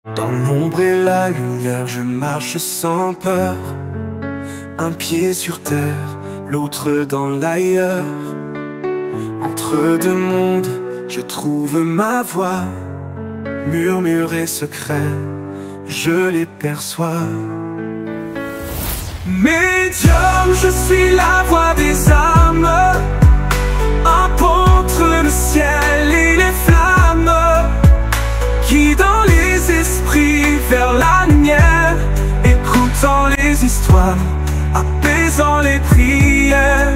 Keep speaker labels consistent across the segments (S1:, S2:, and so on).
S1: Dans l'ombre et la lumière, je marche sans peur. Un pied sur terre, l'autre dans l'ailleurs. Entre deux mondes, je trouve ma voix. Murmures et secrets, je les perçois. Médium, je suis la voix des âmes. Un pont entre le ciel et les flammes, guidant les esprits vers la lumière, écoutant les histoires, apaisant les prières.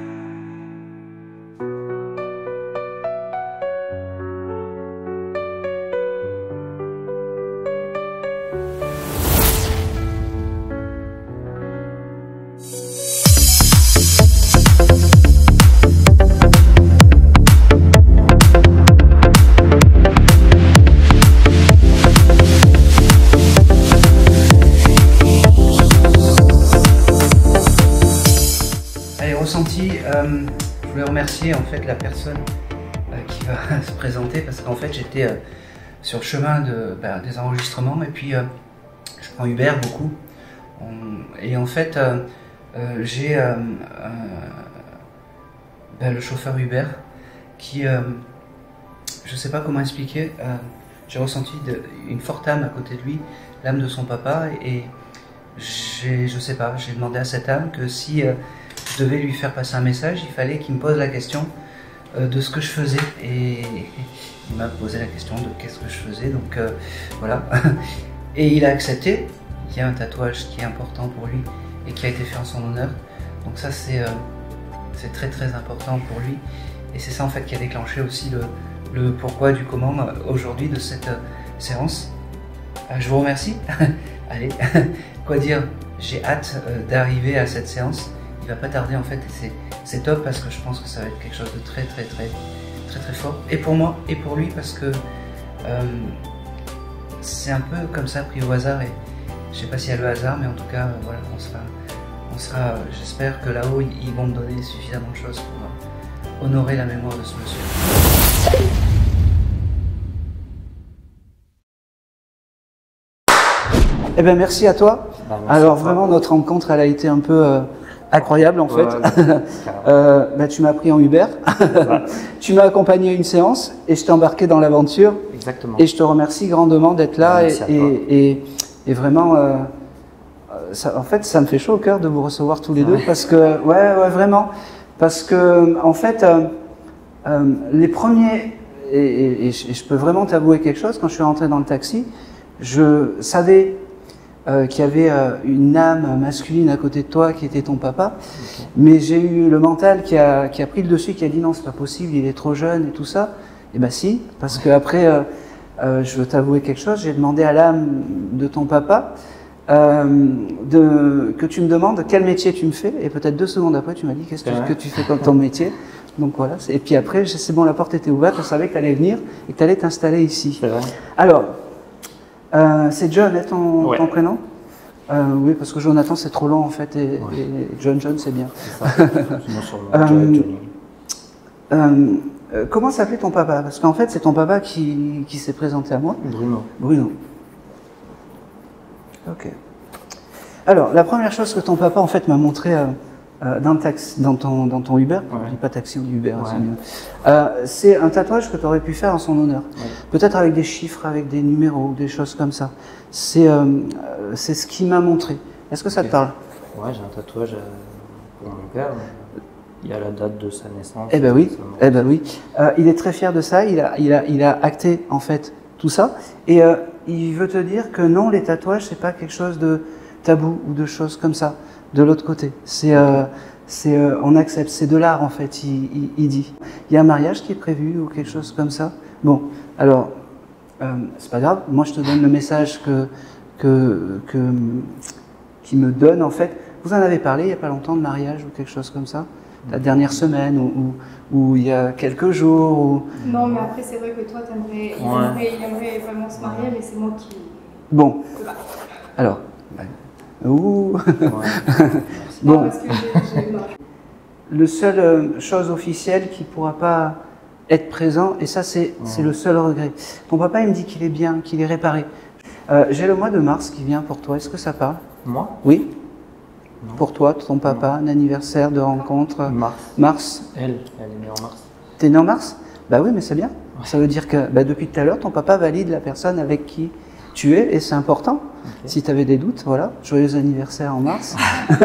S2: Je voulais remercier en fait la personne qui va se présenter, parce qu'en fait j'étais sur le chemin des enregistrements, et puis je prends Uber beaucoup, et en fait j'ai le chauffeur Uber qui, je sais pas comment expliquer, j'ai ressenti une forte âme à côté de lui, l'âme de son papa, et je sais pas, j'ai demandé à cette âme que si je devais lui faire passer un message, il fallait qu'il me pose la question de ce que je faisais, et il m'a posé la question de qu'est-ce que je faisais, donc voilà, et il a accepté. Il y a un tatouage qui est important pour lui et qui a été fait en son honneur, donc ça c'est très très important pour lui, et c'est ça en fait qui a déclenché aussi le pourquoi du comment aujourd'hui de cette séance. Je vous remercie. Allez, quoi dire, j'ai hâte d'arriver à cette séance. Il va pas tarder en fait, et c'est top, parce que je pense que ça va être quelque chose de très fort, et pour moi et pour lui, parce que c'est un peu comme ça, pris au hasard, et je sais pas s'il y a le hasard, mais en tout cas voilà, on sera, j'espère que là-haut ils vont me donner suffisamment de choses pour honorer la mémoire de ce monsieur. Eh bien merci à toi. Alors vraiment notre rencontre elle a été un peu incroyable en fait. Tu m'as pris en Uber, tu m'as accompagné à une séance et je t'ai embarqué dans l'aventure.
S3: Exactement.
S2: Et je te remercie grandement d'être là, et vraiment, en fait ça me fait chaud au cœur de vous recevoir tous les deux, parce que, ouais vraiment, parce que en fait, les premiers, et je peux vraiment t'avouer quelque chose, quand je suis rentré dans le taxi, je savais qu'il y avait une âme masculine à côté de toi qui était ton papa, mais j'ai eu le mental qui a pris le dessus, qui a dit non, c'est pas possible, il est trop jeune et tout ça. Et ben si, parce que après, je veux t'avouer quelque chose, j'ai demandé à l'âme de ton papa que tu me demandes quel métier tu me fais, et peut-être 2 secondes après tu m'as dit qu'est-ce que tu fais comme ton métier. Donc voilà, et puis après c'est bon, la porte était ouverte, je savais que tu allais venir et que tu allais t'installer ici. Alors, c'est John, ton prénom? Oui, parce que Jonathan c'est trop long en fait, et John c'est bien. Comment s'appelait ton papa? Parce qu'en fait c'est ton papa qui s'est présenté à moi. Bruno. Ok. Alors la première chose que ton papa en fait m'a montré dans ton Uber, je dis pas taxi ou Uber, c'est un tatouage que tu aurais pu faire en son honneur. Peut-être avec des chiffres, avec des numéros, des choses comme ça. C'est ce qu'il m'a montré. Est-ce que ça te parle?
S3: Ouais, j'ai un tatouage pour mon père. Il y a la date de sa naissance.
S2: Eh ben oui. Il est très fier de ça. Il a acté en fait tout ça, et il veut te dire que non, les tatouages c'est pas quelque chose de tabou ou de choses comme ça. De l'autre côté, on accepte, c'est de l'art en fait, il dit. Il y a un mariage qui est prévu ou quelque chose comme ça. Bon, alors, c'est pas grave, moi je te donne le message qui me donne en fait. Vous en avez parlé il n'y a pas longtemps de mariage ou quelque chose comme ça? La dernière semaine ou il y a quelques jours ou...
S4: Non, mais après c'est vrai que toi il aimerait vraiment se marier, mais c'est moi qui...
S2: Bon, alors... Ouh. Bon.
S4: Parce que
S2: Le seul chose officielle qui ne pourra pas être présent, et ça c'est le seul regret. Ton papa il me dit qu'il est bien, qu'il est réparé. J'ai le mois de mars qui vient pour toi. Est-ce que ça parle?
S3: Moi?
S2: Oui.
S3: Non.
S2: Pour toi, ton papa, un anniversaire de rencontre.
S3: Mars.
S2: Mars.
S3: Elle est née en mars.
S2: T'es né en mars? Bah oui, mais c'est bien.
S3: Ouais.
S2: Ça veut dire que depuis tout à l'heure, ton papa valide la personne avec qui tu es et c'est important.
S3: Okay.
S2: Si tu avais des doutes, voilà. Joyeux anniversaire en mars.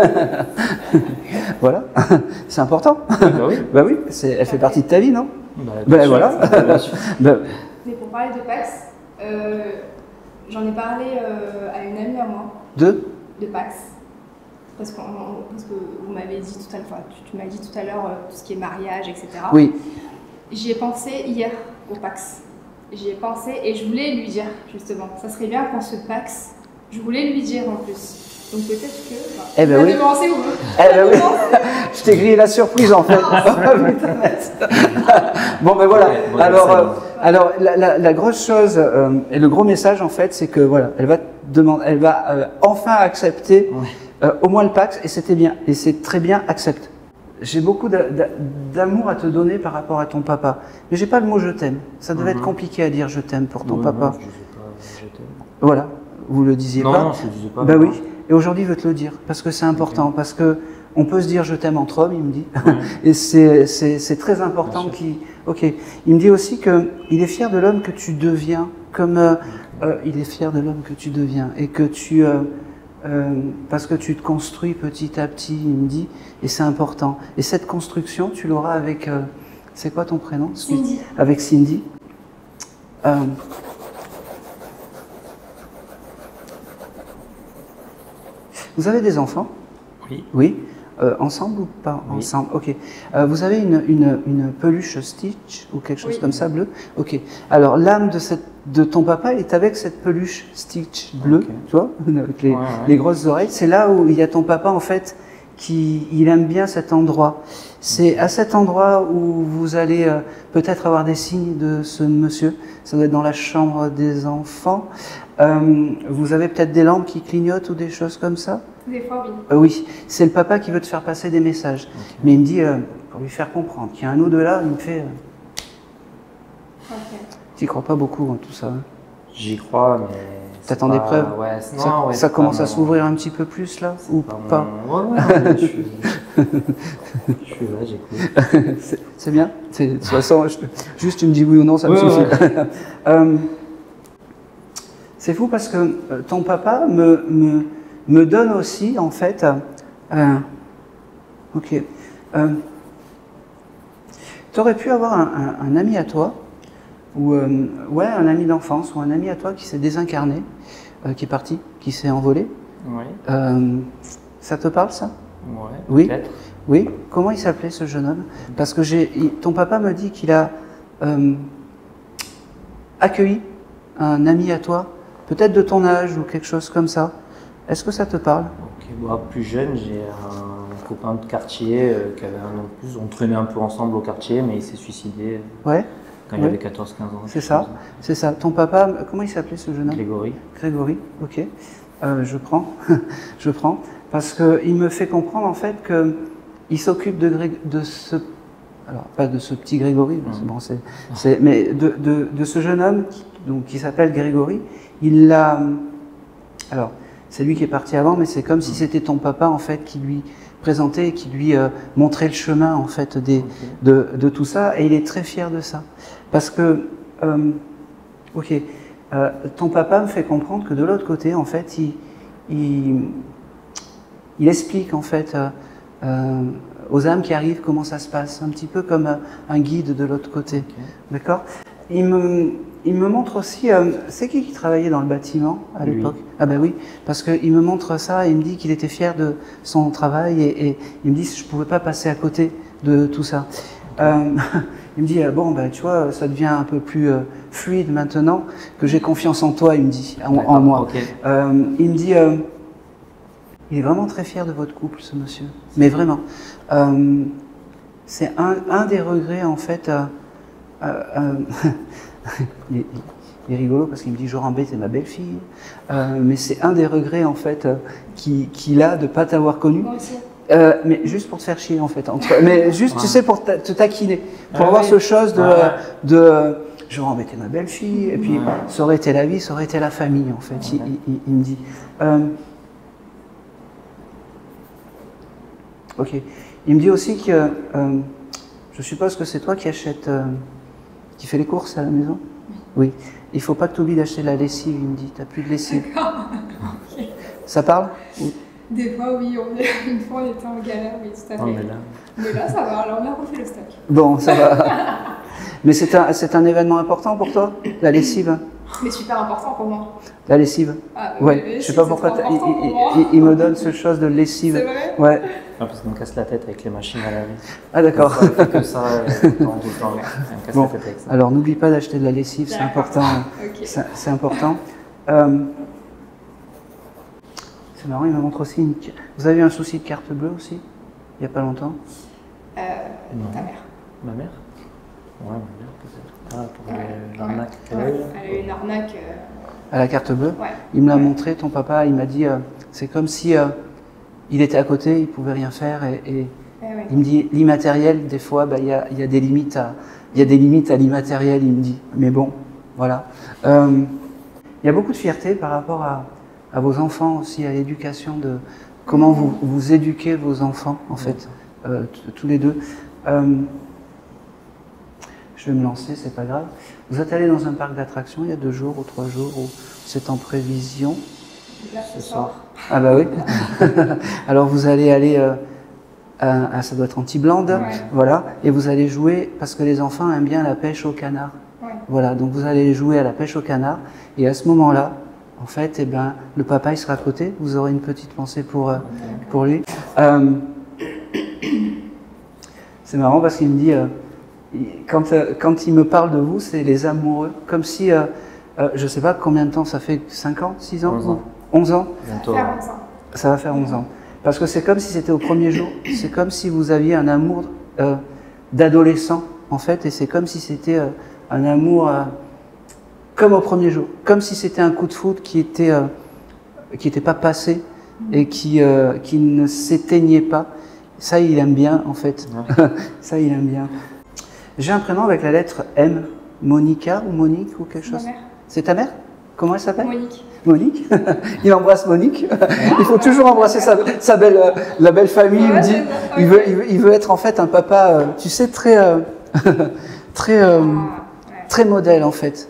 S2: Voilà. C'est important.
S3: Bah oui.
S2: Bah oui, elle fait partie de ta vie, non?
S3: Bien sûr,
S2: voilà.
S3: bien sûr.
S2: Bah,
S4: Mais pour parler de Pax, j'en ai parlé à une amie à moi de Pax. Parce que vous m'avez dit tout à l'heure, enfin, tu m'as dit tout à l'heure tout ce qui est mariage, etc.
S2: oui.
S4: J'y ai pensé hier au Pax. J'y ai pensé et je voulais lui dire justement. Ça serait bien qu'on se Pax. Je voulais lui dire en plus. Donc peut-être que.
S2: Eh ben oui.
S4: Devancer ou
S2: Eh ben oui. Je t'ai grillé la surprise en fait. Bon ben voilà. Alors la grosse chose et le gros message en fait, c'est que voilà, elle va enfin accepter au moins le Pax et c'était bien et c'est très bien, accepte. J'ai beaucoup d'amour à te donner par rapport à ton papa, mais j'ai pas le mot je t'aime. Ça devait être compliqué à dire je t'aime pour ton papa.
S3: Non, je disais pas je t'aime.
S2: Voilà, vous le disiez pas.
S3: Non, je le disais pas.
S2: Bah oui. Et aujourd'hui, je veux te le dire parce que c'est important, parce que on peut se dire je t'aime entre hommes, il me dit, et c'est très important. Ok. Il me dit aussi que il est fier de l'homme que tu deviens, comme il est fier de l'homme que tu deviens et que tu parce que tu te construis petit à petit, il me dit, et c'est important. Et cette construction, tu l'auras avec, c'est quoi ton prénom?
S4: Cindy.
S2: Avec Cindy. Vous avez des enfants?
S3: Oui.
S2: Oui. Ensemble ou pas ensemble? Ok. Vous avez une peluche Stitch ou quelque chose comme ça, bleu? Ok. Alors l'âme de ton papa est avec cette peluche Stitch bleu, tu vois, avec les grosses oreilles. C'est là où il y a ton papa en fait, il aime bien cet endroit. C'est à cet endroit où vous allez peut-être avoir des signes de ce monsieur. Ça doit être dans la chambre des enfants. Vous avez peut-être des lampes qui clignotent ou des choses comme ça?
S4: Des fois, oui.
S2: Oui, c'est le papa qui veut te faire passer des messages. Okay. Mais il me dit, pour lui faire comprendre qu'il y a un au-delà, il me fait... Tu n'y crois pas beaucoup en tout ça? Hein?
S3: J'y crois, mais...
S2: T'attends des preuves? Ça commence à s'ouvrir un petit peu plus là? Ou pas?
S3: Ouais, je suis là, j'écoute.
S2: C'est bien? De toute façon, juste tu me dis oui ou non, ça me suffit. C'est fou parce que ton papa me donne aussi, en fait, ok. Tu aurais pu avoir un ami à toi, ou ouais, un ami d'enfance, ou un ami à toi qui s'est désincarné, qui est parti, qui s'est envolé.
S3: Oui.
S2: Ça te parle, ça?
S3: Ouais,
S2: oui.
S3: Peut-être.
S2: Oui. Comment il s'appelait ce jeune homme? Parce que ton papa me dit qu'il a accueilli un ami à toi, peut-être de ton âge ou quelque chose comme ça. Est-ce que ça te parle?
S3: Ok, bah, plus jeune, j'ai un copain de quartier qui avait un an de plus. On traînait un peu ensemble au quartier, mais il s'est suicidé quand il avait 14-15 ans.
S2: C'est ça, c'est ça. Ton papa, comment il s'appelait ce jeune homme?
S3: Grégory.
S2: Grégory, ok. Je prends, je prends. Parce qu'il me fait comprendre en fait qu'il s'occupe de ce... Alors, pas de ce petit Grégory, bon, mais de ce jeune homme qui s'appelle Grégory. Il l'a... Alors, c'est lui qui est parti avant, mais c'est comme si c'était ton papa en fait qui lui présentait et qui lui montrait le chemin en fait de tout ça, et il est très fier de ça. Parce que, ton papa me fait comprendre que de l'autre côté, en fait, il explique en fait aux âmes qui arrivent comment ça se passe, un petit peu comme un guide de l'autre côté, d'accord? Il me montre aussi, c'est qui travaillait dans le bâtiment à l'époque? Ah ben oui, parce qu'il me montre ça et il me dit qu'il était fier de son travail et il me dit que je ne pouvais pas passer à côté de tout ça. Il me dit, bon ben tu vois, ça devient un peu plus fluide maintenant que j'ai confiance en toi, il me dit, en moi.
S3: Okay.
S2: Il me dit, il est vraiment très fier de votre couple, ce monsieur, mais vraiment. C'est un des regrets en fait. Il est rigolo parce qu'il me dit Joran-B, c'est ma belle-fille, mais c'est un des regrets en fait qu'il a de ne pas t'avoir connu.
S4: Moi aussi.
S2: Mais juste pour te faire chier en fait, mais juste tu sais pour te taquiner, pour avoir ce chose de j'aurais embêté ma belle-fille, et puis ça aurait été la vie, ça aurait été la famille, en fait. Il me dit. Ok. Il me dit aussi que, je suppose que c'est toi qui achètes, qui fais les courses à la maison? Oui. Il faut pas que tu oublies d'acheter de la lessive, il me dit. T'as plus de lessive.
S4: D'accord. Okay.
S2: Ça parle?
S4: Des fois, oui. Une fois, on était en galère, oui, tout à fait. Mais là, ça va. Alors, on a refait le stock.
S2: Bon, ça va. Mais c'est un événement important pour toi, la lessive?
S4: Mais super important pour moi.
S2: La lessive?
S4: Ah,
S2: ouais. Je sais pas pourquoi il me donne ce chose de lessive.
S4: C'est vrai?
S2: Ouais.
S3: Non, parce qu'on casse la tête avec les machines à laver.
S2: Ah d'accord.
S3: On fait que ça tout le temps. On casse la tête avec ça.
S2: Alors n'oublie pas d'acheter de la lessive, c'est important. Okay. C'est important. C'est marrant, il me montre aussi une... Vous avez eu un souci de carte bleue aussi? Il n'y a pas longtemps?
S4: Ta mère.
S3: Ma mère? Ouais, ma mère peut-être. Ah, pour l'arnaque.
S4: Elle a eu une arnaque.
S2: À la carte bleue?
S4: Ouais.
S2: Il me l'a montré, ton papa, il m'a dit, c'est comme si il était à côté, il pouvait rien faire et il me dit, l'immatériel, des fois, il y a des limites à l'immatériel, il me dit. Mais bon, voilà. Il y a beaucoup de fierté par rapport à vos enfants aussi, à l'éducation de comment vous éduquez vos enfants, en fait, tous les deux. Je vais me lancer, c'est pas grave. Vous êtes allé dans un parc d'attractions il y a 2 jours ou 3 jours, ou c'est en prévision?
S4: Là, ce soir.
S2: Ah bah oui. Alors vous allez aller, ça doit être Anti-Blande, voilà, et vous allez jouer, parce que les enfants aiment bien la pêche au canard. Ouais. Voilà, donc vous allez jouer à la pêche au canard, et à ce moment-là, en fait, eh ben, le papa il sera à côté, vous aurez une petite pensée pour lui. C'est marrant parce qu'il me dit, quand il me parle de vous, c'est les amoureux, comme si, je ne sais pas combien de temps ça fait, 5 ans, 6 ans
S3: 11 ans.
S2: 11 ans?
S3: Bientôt.
S2: Ça va faire 11 ans. Parce que c'est comme si c'était au premier jour, c'est comme si vous aviez un amour d'adolescent, en fait, et c'est comme si c'était un amour comme au premier jour, comme si c'était un coup de foudre qui était pas passé et qui ne s'éteignait pas. Ça, il aime bien, en fait. Ouais. Ça, il aime bien. J'ai un prénom avec la lettre M. Monica ou Monique ou quelque chose? C'est ta mère? Comment elle s'appelle?
S4: Monique.
S2: Monique. Il embrasse Monique. Il faut toujours embrasser la belle famille. Il me dit, il veut être en fait un papa, tu sais, très modèle en fait.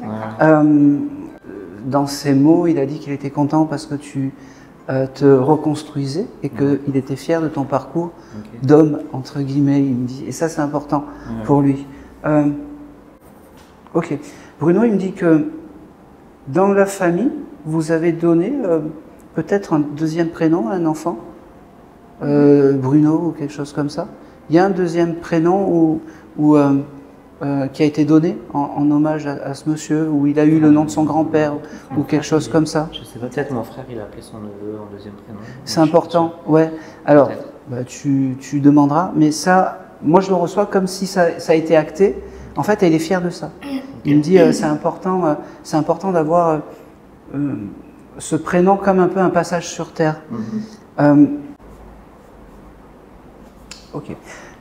S2: Dans ses mots, il a dit qu'il était content parce que tu te reconstruisais et qu'il était fier de ton parcours d'homme, entre guillemets, il me dit. Et ça, c'est important pour lui. Ok. Bruno, il me dit que dans la famille, vous avez donné peut-être un deuxième prénom à un enfant, Bruno ou quelque chose comme ça. Il y a un deuxième prénom qui a été donné en hommage à ce monsieur, où il a eu le nom de son grand-père ou quelque chose comme ça.
S3: Je sais pas, peut-être mon frère il a appelé son neveu en deuxième prénom.
S2: C'est important, ouais. Alors, tu demanderas, mais ça, moi je le reçois comme si ça a été acté. En fait, il est fier de ça. Il me dit c'est important d'avoir ce prénom comme un peu un passage sur terre. Ok.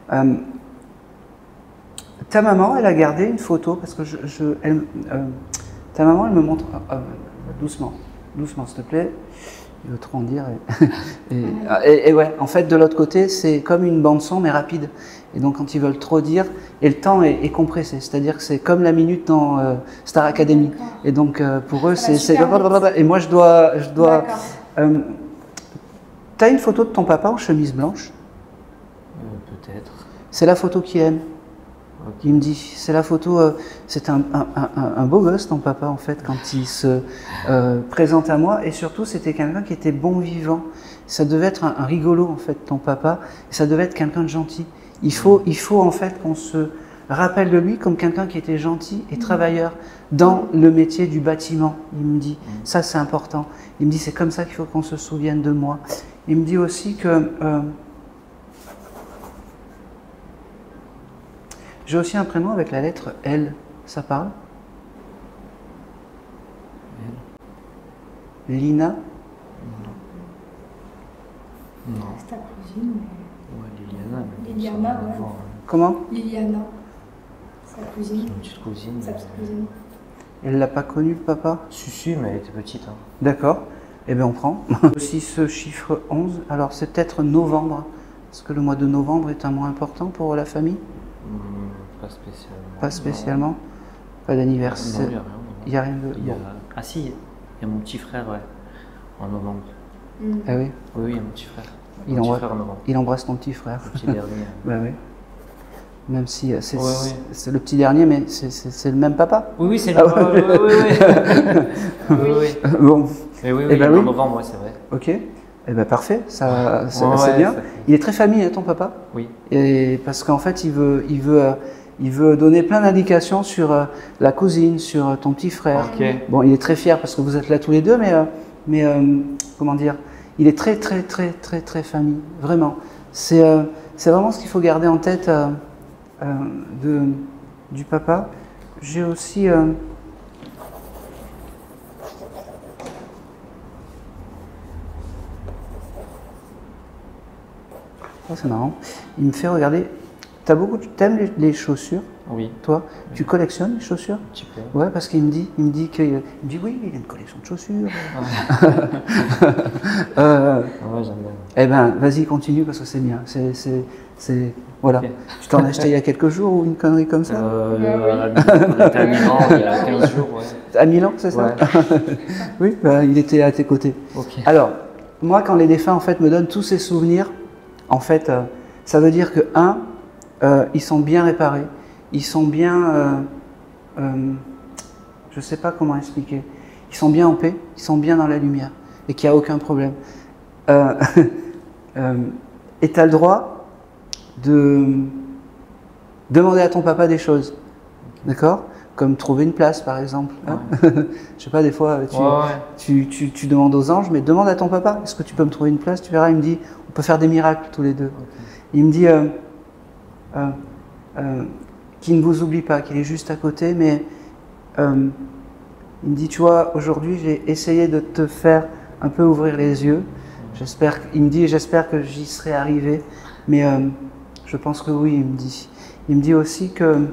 S2: Ta maman, elle a gardé une photo parce que ta maman, elle me montre doucement, s'il te plaît. Il veut trop en dire. Et ouais, en fait, de l'autre côté, c'est comme une bande son mais rapide. Et donc, quand ils veulent trop dire, et le temps est compressé, c'est-à-dire que c'est comme la minute dans Star Academy. Et donc, pour eux, c'est et moi, je dois. T'as une photo de ton papa en chemise blanche?
S3: Peut-être.
S2: C'est la photo qu'il aime. Okay. Il me dit, c'est la photo, c'est un beau gosse ton papa en fait quand il se présente à moi, et surtout c'était quelqu'un qui était bon vivant. Ça devait être un rigolo en fait ton papa, et ça devait être quelqu'un de gentil. Il faut en fait qu'on se rappelle de lui comme quelqu'un qui était gentil et travailleur dans le métier du bâtiment. Il me dit, ça c'est important. Il me dit, c'est comme ça qu'il faut qu'on se souvienne de moi. Il me dit aussi que j'ai aussi un prénom avec la lettre L. Ça parle? Lina?
S3: Non.
S4: C'est ta cousine.
S3: Ouais, Liliana.
S4: Liliana, ouais.
S2: Comment?
S4: Liliana. Sa cousine.
S3: Une petite cousine.
S4: Sa petite cousine.
S2: Elle l'a pas connu, le papa?
S3: Si, mais elle était petite. Hein.
S2: D'accord. Eh bien, on prend. Aussi ce chiffre 11, alors c'est peut-être novembre. Est-ce que le mois de novembre est un mois important pour la famille?
S3: Pas spécialement.
S2: Pas spécialement. Non. Pas d'anniversaire.
S3: Non,
S2: il n'y a rien de...
S3: Bon. Ah si, il y a mon petit frère, ouais, en novembre.
S2: Ah oui?
S3: Oui, il y a mon petit frère.
S2: Il embrasse ton petit frère.
S3: Le petit dernier.
S2: Bah oui. Même si c'est le petit dernier, mais c'est le même papa.
S3: Oui, c'est le même papa. Oui.
S2: Bon.
S3: Mais oui, en novembre, c'est vrai.
S2: Ok. Eh ben parfait, c'est bien. Il est très famille, hein, ton papa.
S3: Oui.
S2: Et parce qu'en fait, il veut donner plein d'indications sur la cousine, sur ton petit frère.
S3: Okay.
S2: Bon, il est très fier parce que vous êtes là tous les deux, mais comment dire, il est très famille, vraiment. C'est vraiment ce qu'il faut garder en tête du papa. J'ai aussi oh, c'est marrant. Il me fait regarder. T'aimes les chaussures?
S3: Oui.
S2: Toi, tu collectionnes les chaussures?
S3: Un petit peu.
S2: Ouais, parce qu'il me dit oui, il a une collection de chaussures.
S3: Ouais, j'aime bien.
S2: Eh ben, vas-y, continue parce que c'est bien. Voilà. Okay. Tu t'en as acheté il y a quelques jours ou une connerie comme ça?
S3: On était à Milan il y a 15 jours. Ouais.
S2: À Milan, c'est ça? Ouais. Oui, bah, il était à tes côtés.
S3: Okay.
S2: Alors, moi, quand les défunts en fait me donnent tous ces souvenirs, en fait, ça veut dire que ils sont bien réparés, ils sont bien, je sais pas comment expliquer, ils sont bien en paix, ils sont bien dans la lumière et qu'il n'y a aucun problème. Et tu as le droit de demander à ton papa des choses, d'accord? Comme trouver une place, par exemple. Hein? Ouais. Je sais pas, des fois, tu demandes aux anges, mais demande à ton papa, est-ce que tu peux me trouver une place? Tu verras, il me dit, on peut faire des miracles tous les deux. Okay. Il me dit qu'il ne vous oublie pas, qu'il est juste à côté, mais il me dit, tu vois, aujourd'hui, j'ai essayé de te faire un peu ouvrir les yeux. Il me dit, j'espère que j'y serai arrivé, mais je pense que oui, il me dit. Il me dit aussi que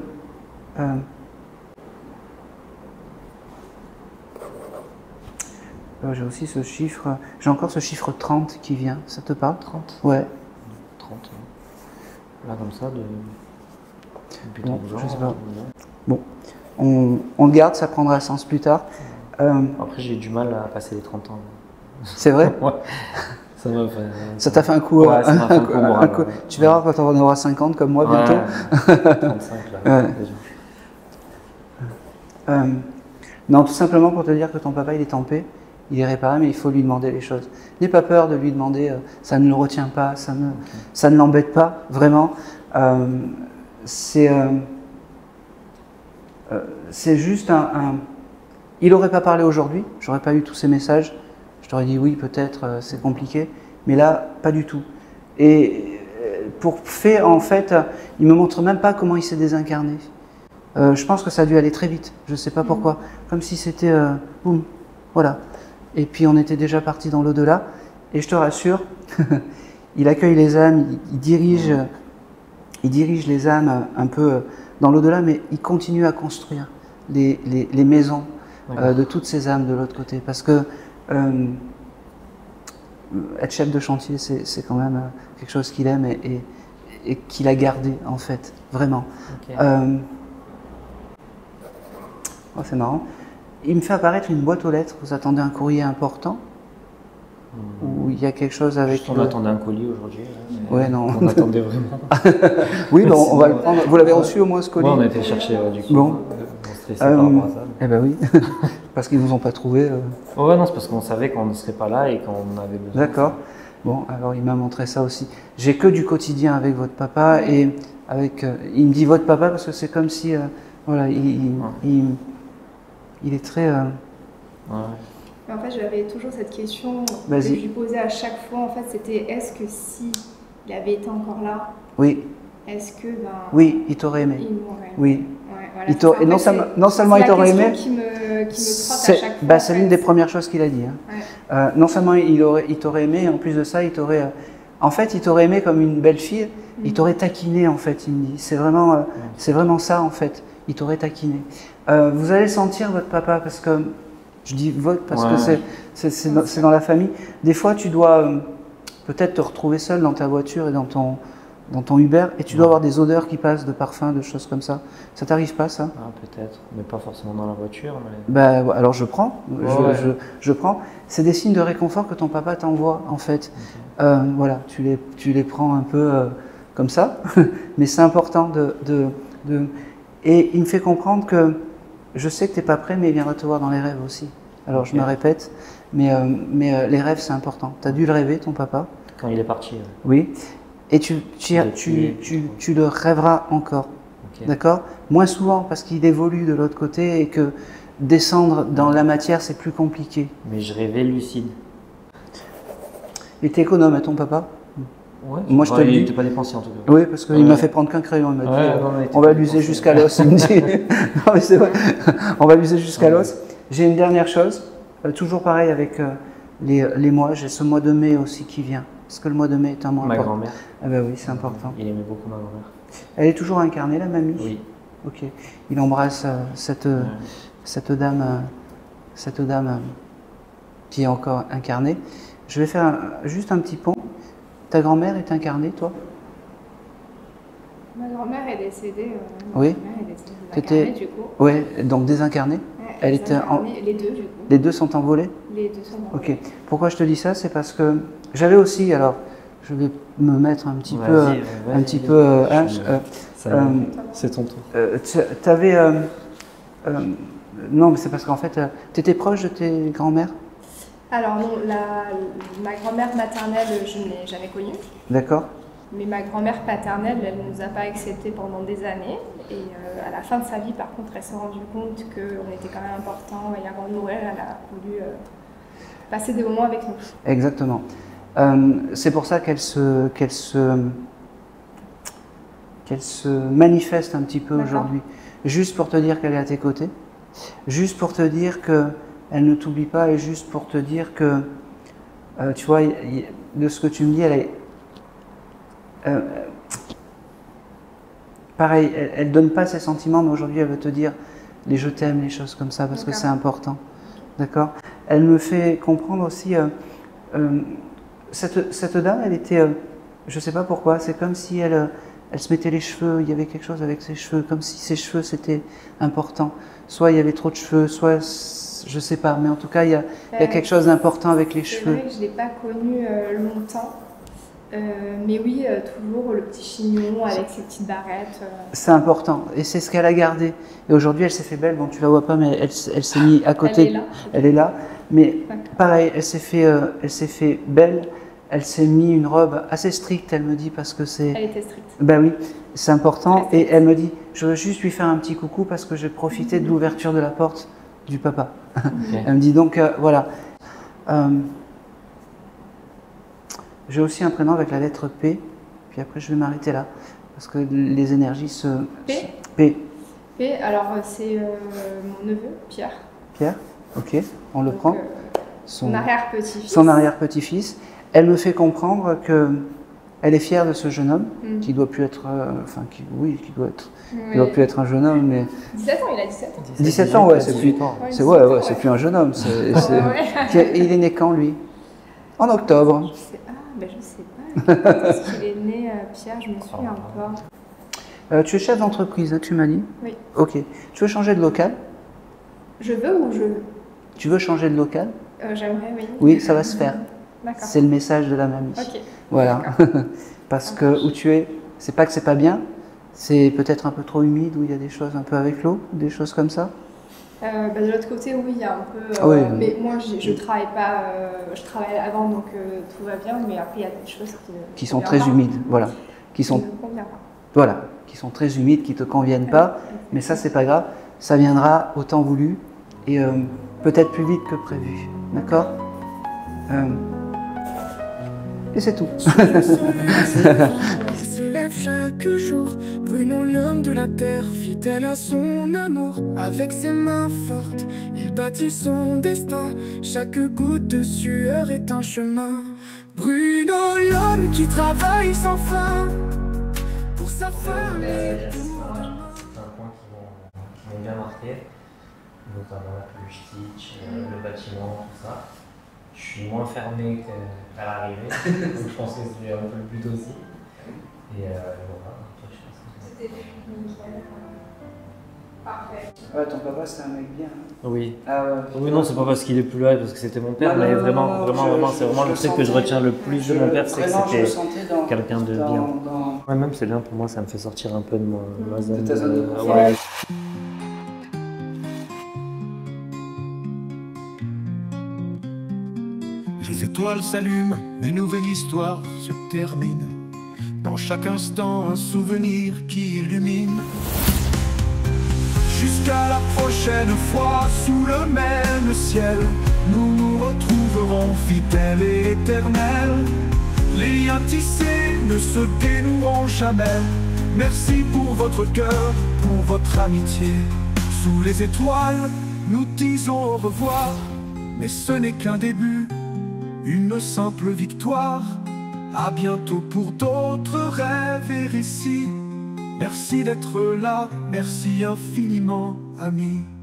S2: j'ai aussi ce chiffre, j'ai encore ce chiffre 30 qui vient, ça te parle?
S3: 30?
S2: Ouais.
S3: 30, là comme ça, depuis
S2: bon,
S3: 30 ans.
S2: Je sais pas. Bon, on le garde, ça prendra sens plus tard.
S3: Après, j'ai eu du mal à passer les 30 ans.
S2: C'est vrai?
S3: Ouais.
S2: Ça t'a fait un coup.
S3: Ouais, ça m'a fait un coup moral, ouais.
S2: Tu verras quand on aura 50 comme moi bientôt.
S3: 35 là.
S2: Ouais. Non, tout simplement pour te dire que ton papa il est en paix, il est réparé, mais il faut lui demander les choses. N'aie pas peur de lui demander, ça ne le retient pas, ça ne l'embête pas, vraiment. C'est juste il n'aurait pas parlé aujourd'hui, j'aurais pas eu tous ces messages. Je t'aurais dit oui, peut-être, c'est compliqué, mais là, pas du tout. Et pour fait, en fait, il me montre même pas comment il s'est désincarné. Je pense que ça a dû aller très vite, je sais pas pourquoi. Comme si c'était, boum, voilà. Et puis on était déjà parti dans l'au-delà. Et je te rassure, il accueille les âmes, il dirige les âmes un peu dans l'au-delà, mais il continue à construire les maisons de toutes ces âmes de l'autre côté. Parce que être chef de chantier, c'est quand même quelque chose qu'il aime et qu'il a gardé en fait, vraiment. Okay. Oh, c'est marrant. Il me fait apparaître une boîte aux lettres. Vous attendez un courrier important ou il y a quelque chose avec...
S3: On attendait un colis aujourd'hui.
S2: Ouais, non.
S3: On attendait vraiment.
S2: Oui, bon, on va le prendre. Vous l'avez reçu au moins ce colis?
S3: Ouais, on a été chercher du coup.
S2: Bon.
S3: On stressait par rapport à ça.
S2: Eh ben oui. Parce qu'ils ne vous ont pas trouvé.
S3: Ouais, non, c'est parce qu'on savait qu'on ne serait pas là et qu'on avait besoin.
S2: D'accord. Bon, alors il m'a montré ça aussi. J'ai que du quotidien avec votre papa et avec. Il me dit votre papa parce que c'est comme si, voilà, il est très.
S4: Mais en fait, j'avais toujours cette question que je lui posais à chaque fois. En fait, c'était est-ce que si il avait été encore là,
S2: oui.
S4: Est-ce que
S2: oui, il t'aurait aimé.
S4: Il m'aurait.
S2: Oui.
S4: Ouais, voilà.
S2: Et non seulement il t'aurait aimé.
S4: Qui me trotte à chaque fois.
S2: C'est l'une des premières choses qu'il a dit. Hein. Ouais. Non seulement il t'aurait aimé, et en plus de ça, il t'aurait. En fait, il t'aurait aimé comme une belle fille. Il t'aurait taquiné en fait. Il me dit. C'est vraiment ça en fait. il t'aurait taquiné. Vous allez sentir votre papa, parce que, je dis votre parce que c'est dans la famille. Des fois, tu dois peut-être te retrouver seul dans ta voiture et dans ton Uber, et tu dois avoir des odeurs qui passent de parfums, de choses comme ça. Ça t'arrive pas, ça?
S3: Peut-être, mais pas forcément dans la voiture. Mais...
S2: Bah, alors je prends, je prends. C'est des signes de réconfort que ton papa t'envoie, en fait. Voilà, tu les prends un peu comme ça, mais c'est important Et il me fait comprendre que je sais que tu n'es pas prêt, mais il viendra te voir dans les rêves aussi. Alors je me répète, mais les rêves, c'est important. Tu as dû le rêver, ton papa?
S3: Quand il est parti.
S2: Oui. Et tu le rêveras encore. D'accord? Moins souvent, parce qu'il évolue de l'autre côté et que descendre dans la matière, c'est plus compliqué.
S3: Mais je rêvais lucide.
S2: Et tu es économe à ton papa?
S3: Ouais,
S2: moi je te le dis.
S3: Il n'était pas dépensier en tout cas.
S2: Oui, parce qu'il m'a fait prendre qu'un crayon. Il m'a dit on va l'user jusqu'à l'os. Il me dit non, mais c'est vrai. On va l'user jusqu'à l'os. J'ai une dernière chose, toujours pareil avec les mois. J'ai ce mois de mai aussi qui vient. Parce que le mois de mai est un mois important.
S3: Ma grand-mère.
S2: Ah ben oui, c'est important.
S3: Il aimait beaucoup ma grand-mère.
S2: Elle est toujours incarnée, la mamie?
S3: Oui.
S2: Ok. Il embrasse cette dame qui est encore incarnée. Je vais faire juste un petit pont. Ta grand-mère est incarnée, toi?
S4: Ma grand-mère est décédée.
S2: Oui.
S4: Incarnée, du coup.
S2: Oui, donc désincarnée.
S4: Elle était les deux, du coup.
S2: Les deux sont envolés? Les deux sont envolés. Ok. Pourquoi je te dis ça? C'est parce que j'avais aussi, alors, je vais me mettre un petit peu,
S3: c'est ton tour.
S2: Tu avais, non, mais c'est parce qu'en fait, tu étais proche de tes grands-mères?
S4: Alors non, ma grand-mère maternelle, je ne l'ai jamais connue.
S2: D'accord.
S4: Mais ma grand-mère paternelle, elle ne nous a pas acceptés pendant des années. Et à la fin de sa vie, par contre, elle s'est rendue compte qu'on était quand même important. Et avant de mourir, elle a voulu passer des moments avec nous.
S2: Exactement. C'est pour ça qu'elle se manifeste un petit peu aujourd'hui. Juste pour te dire qu'elle est à tes côtés. Juste pour te dire qu'elle ne t'oublie pas. Et juste pour te dire que, tu vois, de ce que tu me dis, elle est... pareil, elle ne donne pas ses sentiments, mais aujourd'hui elle veut te dire les je t'aime, les choses comme ça, parce que c'est important. D'accord? Elle me fait comprendre aussi, cette dame, elle était, je ne sais pas pourquoi, c'est comme si elle se mettait les cheveux, il y avait quelque chose avec ses cheveux, comme si ses cheveux c'était important. Soit il y avait trop de cheveux, soit je ne sais pas, mais en tout cas il y a quelque chose d'important avec les cheveux.
S4: C'est vrai que je ne l'ai pas connue longtemps. Mais oui, toujours le petit chignon avec ses petites barrettes.
S2: C'est important et c'est ce qu'elle a gardé. Et aujourd'hui, elle s'est fait belle. Bon, tu la vois pas, mais elle s'est mise à côté. Elle est là. Mais pareil, elle s'est fait belle. Elle s'est mis une robe assez stricte. Elle me dit parce que c'est.
S4: Elle était stricte.
S2: Ben oui, c'est important. Et elle me dit, je veux juste lui faire un petit coucou parce que j'ai profité de l'ouverture de la porte du papa. Okay. Elle me dit donc voilà. J'ai aussi un prénom avec la lettre P, puis après je vais m'arrêter là, parce que les énergies se...
S4: P. P, alors c'est mon neveu, Pierre.
S2: Pierre, ok, on le prend.
S4: Son arrière-petit-fils.
S2: Son arrière-petit-fils. Elle me fait comprendre qu'elle est fière de ce jeune homme, qui doit plus être... qui doit plus être un jeune homme, mais...
S4: 17 ans, il a 17 ans.
S2: 17 ans, ouais, c'est plus un jeune homme. Il est né quand, lui? En octobre.
S4: Ben, je sais pas. Est-ce qu'il est né, Pierre? Je me souviens pas.
S2: Tu es chef d'entreprise, hein, tu m'as dit?
S4: Oui.
S2: Ok. Tu veux changer de local?
S4: Je veux ou je veux?
S2: Tu veux changer de local?
S4: J'aimerais, oui.
S2: Oui, ça va se faire.
S4: D'accord.
S2: C'est le message de la mamie.
S4: Ok.
S2: Voilà. Parce que où tu es, c'est pas que c'est pas bien, c'est peut-être un peu trop humide, où il y a des choses un peu avec l'eau, des choses comme ça?
S4: De l'autre côté, oui, il y a un peu. Mais moi, je travaille pas. Je travaillais avant, donc tout va bien. Mais après, il y a des choses
S2: qui sont très humides, voilà. Qui ne
S4: conviennent pas.
S2: Voilà, qui sont très humides, qui te conviennent pas. Mais ça, c'est pas grave. Ça viendra au temps voulu et peut-être plus vite que prévu. D'accord? Et c'est tout.
S1: Chaque jour, prenons l'homme de la terre, fidèle à son amour. Avec ses mains fortes, il bâtit son destin. Chaque goutte de sueur est un chemin. Bruno, l'homme qui travaille sans fin pour sa femme et pour...
S3: bien marqué, notamment la peluche Stitch, le bâtiment, tout ça. Je suis moins fermé qu'à l'arrivée, donc je pense que c'est un peu le but aussi. Et voilà, après, je pense que
S4: c'était nickel. Parfait.
S2: Ouais, ton papa c'est un mec bien.
S3: Oui.
S2: Ah ouais.
S3: Oui, non, c'est pas parce qu'il est plus là, parce que c'était mon père, mais vraiment, c'est vraiment le truc que je retiens le plus de mon père, c'est que c'était quelqu'un de bien. Ouais, même c'est bien pour moi, ça me fait sortir un peu de ma zone.
S2: De ta zone de confort.
S3: Ouais.
S1: Les étoiles s'allument, une nouvelle histoire se termine. Dans chaque instant, un souvenir qui illumine. Jusqu'à la prochaine fois, sous le même ciel, nous nous retrouverons fidèles et éternels. Les liens tissés ne se dénoueront jamais. Merci pour votre cœur, pour votre amitié. Sous les étoiles, nous disons au revoir. Mais ce n'est qu'un début, une simple victoire. À bientôt pour d'autres rêves et récits. Merci d'être là, merci infiniment, amis.